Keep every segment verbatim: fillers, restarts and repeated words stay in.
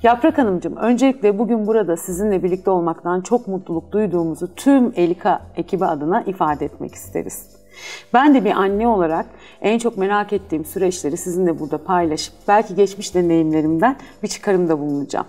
Yaprak Hanımcığım, öncelikle bugün burada sizinle birlikte olmaktan çok mutluluk duyduğumuzu tüm Elika ekibi adına ifade etmek isteriz. Ben de bir anne olarak en çok merak ettiğim süreçleri sizinle burada paylaşıp belki geçmiş deneyimlerimden bir çıkarımda bulunacağım.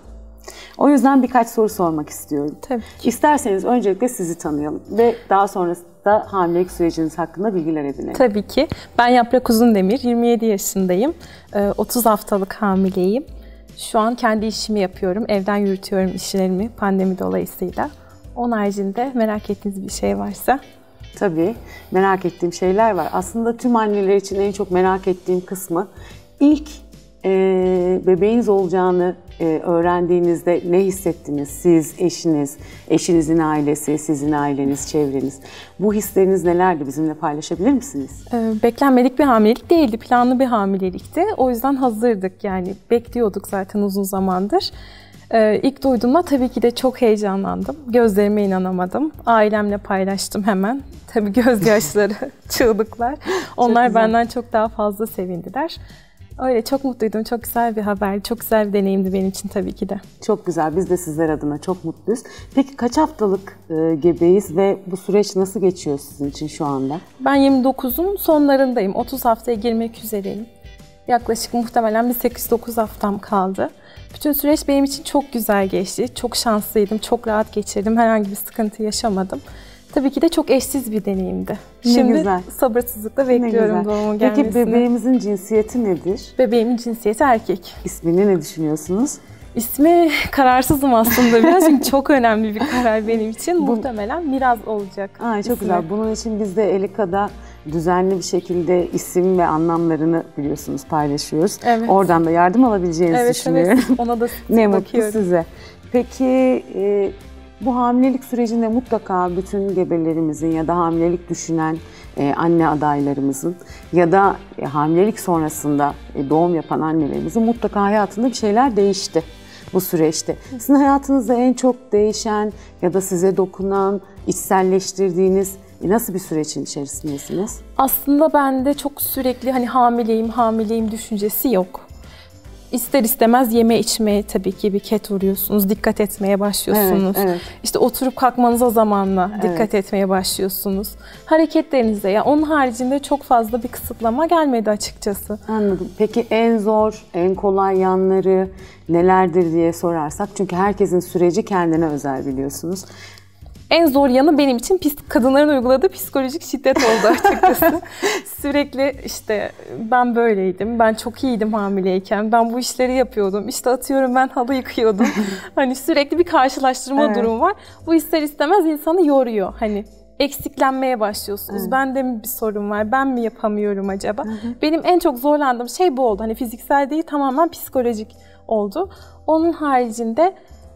O yüzden birkaç soru sormak istiyorum. Tabii ki. İsterseniz öncelikle sizi tanıyalım ve daha sonrasında hamilelik süreciniz hakkında bilgiler edinelim. Tabii ki. Ben Yaprak Uzundemir, yirmi yedi yaşındayım. otuz haftalık hamileyim. Şu an kendi işimi yapıyorum. Evden yürütüyorum işlerimi pandemi dolayısıyla. Onun haricinde merak ettiğiniz bir şey varsa. Tabii merak ettiğim şeyler var. Aslında tüm anneler için en çok merak ettiğim kısmı ilk e, bebeğiniz olacağını e, öğrendiğinizde ne hissettiniz? Siz, eşiniz, eşinizin ailesi, sizin aileniz, çevreniz. Bu hisleriniz nelerdi? Bizimle paylaşabilir misiniz? Beklenmedik bir hamilelik değildi. Planlı bir hamilelikti. O yüzden hazırdık. Yani bekliyorduk zaten uzun zamandır. Ee, ilk duyduğumda tabii ki de çok heyecanlandım. Gözlerime inanamadım. Ailemle paylaştım hemen. Tabii gözyaşları, çığlıklar. Onlar çok benden çok daha fazla sevindiler. Öyle çok mutluydum. Çok güzel bir haberdi. Çok güzel bir deneyimdi benim için tabii ki de. Çok güzel. Biz de sizler adına çok mutluyuz. Peki kaç haftalık e, gebeyiz ve bu süreç nasıl geçiyor sizin için şu anda? Ben yirmi dokuzun sonlarındayım. otuz haftaya girmek üzereyim. Yaklaşık muhtemelen bir sekiz dokuz haftam kaldı. Bütün süreç benim için çok güzel geçti. Çok şanslıydım, çok rahat geçirdim. Herhangi bir sıkıntı yaşamadım. Tabii ki de çok eşsiz bir deneyimdi. Ne Şimdi güzel. sabırsızlıkla bekliyorum doğumun gelmesini. Peki bebeğimizin cinsiyeti nedir? Bebeğimin cinsiyeti erkek. İsmini ne düşünüyorsunuz? İsmi kararsızım aslında biraz çünkü çok önemli bir karar benim için. Bu... Muhtemelen Miraz olacak. Aa, çok ismi. güzel. Bunun için biz de Elika'da düzenli bir şekilde isim ve anlamlarını biliyorsunuz paylaşıyoruz. Evet. Oradan da yardım alabileceğinizi evet, düşünüyorum. Evet, ona da ne mutlu bakıyorum. size. Peki e, bu hamilelik sürecinde mutlaka bütün gebelerimizin ya da hamilelik düşünen e, anne adaylarımızın ya da e, hamilelik sonrasında e, doğum yapan annelerimizin mutlaka hayatında bir şeyler değişti bu süreçte. Sizin hayatınızda en çok değişen ya da size dokunan, içselleştirdiğiniz nasıl bir sürecin içerisindesiniz? Aslında bende çok sürekli hani hamileyim, hamileyim düşüncesi yok. İster istemez yeme içmeye tabii ki bir ket vuruyorsunuz, dikkat etmeye başlıyorsunuz. Evet, evet. İşte oturup kalkmanıza zamanla dikkat evet. etmeye başlıyorsunuz. Hareketlerinize, ya onun haricinde çok fazla bir kısıtlama gelmedi açıkçası. Anladım. Peki en zor, en kolay yanları nelerdir diye sorarsak, çünkü herkesin süreci kendine özel biliyorsunuz. En zor yanı benim için kadınların uyguladığı psikolojik şiddet oldu açıkçası. Sürekli işte ben böyleydim, ben çok iyiydim hamileyken, ben bu işleri yapıyordum, işte atıyorum ben halı yıkıyordum. Hani sürekli bir karşılaştırma evet. durumu var. Bu ister istemez insanı yoruyor. Hani eksiklenmeye başlıyorsunuz. Evet. Bende mi bir sorun var, ben mi yapamıyorum acaba? Hı hı. Benim en çok zorlandığım şey bu oldu. Hani fiziksel değil, tamamen psikolojik oldu. Onun haricinde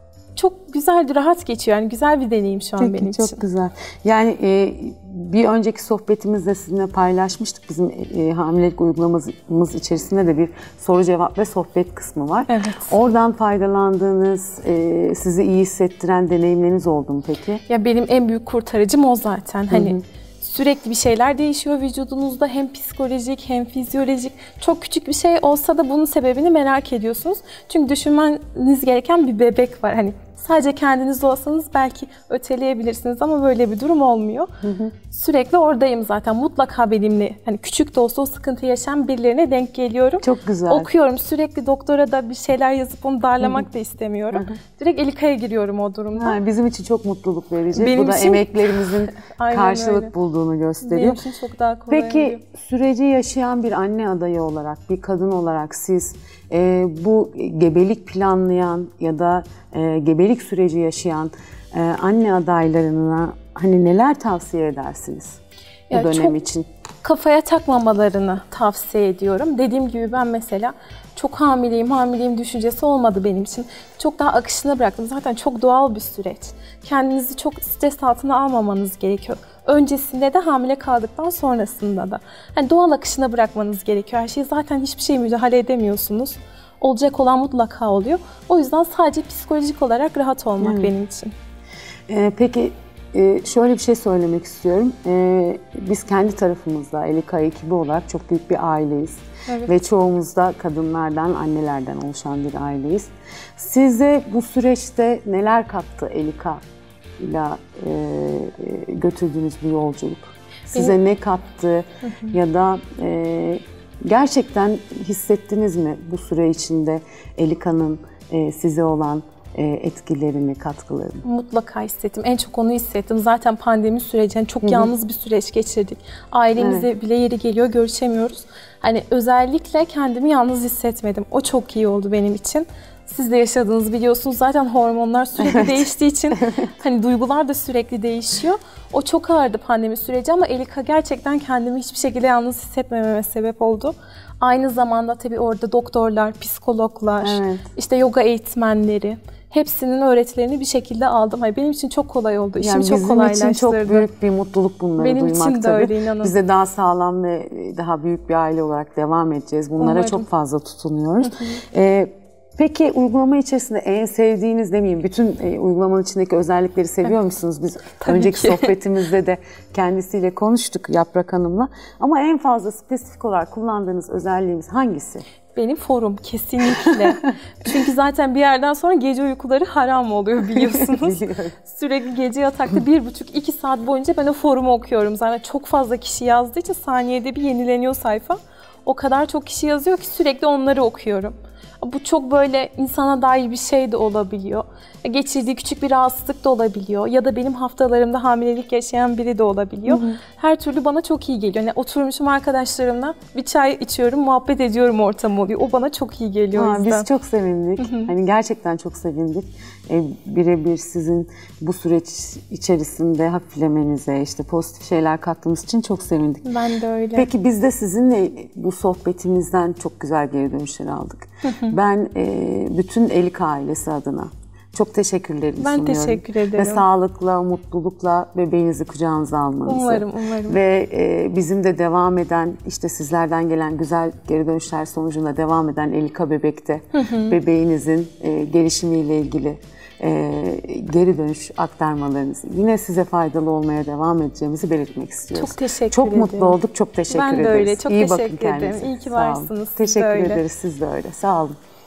çok güzel, bir rahat geçiyor. Yani güzel bir deneyim şu an Peki, benim çok için. Çok güzel. Yani e, bir önceki sohbetimizde sizinle paylaşmıştık. Bizim e, hamilelik uygulamamız içerisinde de bir soru cevap ve sohbet kısmı var. Evet. Oradan faydalandığınız, e, sizi iyi hissettiren deneyimleriniz oldu mu peki? Ya benim en büyük kurtarıcım o zaten. Hani hı hı. Sürekli bir şeyler değişiyor vücudunuzda, hem psikolojik hem fizyolojik. Çok küçük bir şey olsa da bunun sebebini merak ediyorsunuz. Çünkü düşünmeniz gereken bir bebek var. Hani sadece kendiniz olsanız belki öteleyebilirsiniz ama böyle bir durum olmuyor. Hı hı. Sürekli oradayım zaten. Mutlaka benimle, hani küçük de olsa o sıkıntı yaşayan birilerine denk geliyorum. Çok güzel. Okuyorum. Sürekli doktora da bir şeyler yazıp onu darlamak hı hı. da istemiyorum. Hı hı. Direkt Elika'ya giriyorum o durumda. Ha, bizim için çok mutluluk verici. Benim Bu da için... emeklerimizin karşılık öyle. bulduğunu gösteriyor. Benim için çok daha kolay Peki oluyor. Süreci yaşayan bir anne adayı olarak, bir kadın olarak siz e, bu gebelik planlayan ya da e, gebelik süreci yaşayan e, anne adaylarına hani neler tavsiye edersiniz bu ya dönem için? Kafaya takmamalarını tavsiye ediyorum. Dediğim gibi ben mesela çok hamileyim, hamileyim düşüncesi olmadı benim için. Çok daha akışına bıraktım. Zaten çok doğal bir süreç. Kendinizi çok stres altına almamanız gerekiyor. Öncesinde de hamile kaldıktan sonrasında da. Yani doğal akışına bırakmanız gerekiyor. Her şeyi zaten hiçbir şey müdahale edemiyorsunuz. Olacak olan mutlaka oluyor. O yüzden sadece psikolojik olarak rahat olmak hmm. benim için. Ee, peki e, şöyle bir şey söylemek istiyorum. E, biz kendi tarafımızda Elika ekibi olarak çok büyük bir aileyiz. Evet. Ve çoğumuz da kadınlardan, annelerden oluşan bir aileyiz. Size bu süreçte neler kattı Elika ile e, götürdüğünüz bu yolculuk? Size Benim... ne kattı hı hı. ya da e, gerçekten hissettiniz mi bu süre içinde Elika'nın e, size olan e, etkilerini, katkılarını? Mutlaka hissettim. En çok onu hissettim. Zaten pandemi süreci, yani çok hı hı. yalnız bir süreç geçirdik. Ailemize evet. bile yeri geliyor, görüşemiyoruz. Hani özellikle kendimi yalnız hissetmedim. O çok iyi oldu benim için. Siz de yaşadığınızı biliyorsunuz. Zaten hormonlar sürekli evet. değiştiği için hani duygular da sürekli değişiyor. O çok ağırdı pandemi süreci ama Elika gerçekten kendimi hiçbir şekilde yalnız hissetmememe sebep oldu. Aynı zamanda tabii orada doktorlar, psikologlar, evet. işte yoga eğitmenleri, hepsinin öğretilerini bir şekilde aldım. Hayır, benim için çok kolay oldu. İşimi yani çok kolaylaştırdı. Bizim için çok büyük bir mutluluk bunları benim duymak için de tabii. Öyle, inanın. Biz de daha sağlam ve daha büyük bir aile olarak devam edeceğiz. Bunlara Umarım. çok fazla tutunuyoruz. Ee, Peki uygulama içerisinde en sevdiğiniz demeyeyim, bütün e, uygulamanın içindeki özellikleri seviyor evet. musunuz? Biz Tabii önceki ki. sohbetimizde de kendisiyle konuştuk, Yaprak Hanım'la. Ama en fazla spesifik olarak kullandığınız özelliğimiz hangisi? Benim forum kesinlikle. Çünkü zaten bir yerden sonra gece uykuları haram oluyor biliyorsunuz. Sürekli gece yatakta bir buçuk iki saat boyunca ben o forumu okuyorum. Zaten çok fazla kişi yazdığı için saniyede bir yenileniyor sayfa. O kadar çok kişi yazıyor ki sürekli onları okuyorum. Bu çok böyle insana dair bir şey de olabiliyor. Geçirdiği küçük bir rahatsızlık da olabiliyor. Ya da benim haftalarımda hamilelik yaşayan biri de olabiliyor. Hı hı. Her türlü bana çok iyi geliyor. Yani oturmuşum arkadaşlarımla bir çay içiyorum, muhabbet ediyorum ortam oluyor. O bana çok iyi geliyor. Ha, biz çok sevindik. Hı hı. Hani gerçekten çok sevindik. E, birebir sizin bu süreç içerisinde hafiflemenize, işte pozitif şeyler kattığınız için çok sevindik. Ben de öyle. Peki biz de sizinle bu sohbetimizden çok güzel geri dönüşler aldık. Hı hı. Ben e, bütün Elika ailesi adına çok teşekkürlerimi ben sunuyorum. Ben teşekkür ederim. Ve sağlıkla, mutlulukla bebeğinizi kucağınıza almanızı. Umarım, umarım. Ve e, bizim de devam eden, işte sizlerden gelen güzel geri dönüşler sonucunda devam eden Elika Bebek'te hı hı. bebeğinizin e, gelişimiyle ilgili e, geri dönüş aktarmalarınızı, yine size faydalı olmaya devam edeceğimizi belirtmek istiyoruz. Çok teşekkür çok ederim. Çok mutlu olduk, çok teşekkür ederiz. Ben de öyle, çok İyi teşekkür bakın ederim. İyi ki Sağ varsınız. Teşekkür ederiz, siz de öyle. Sağ olun.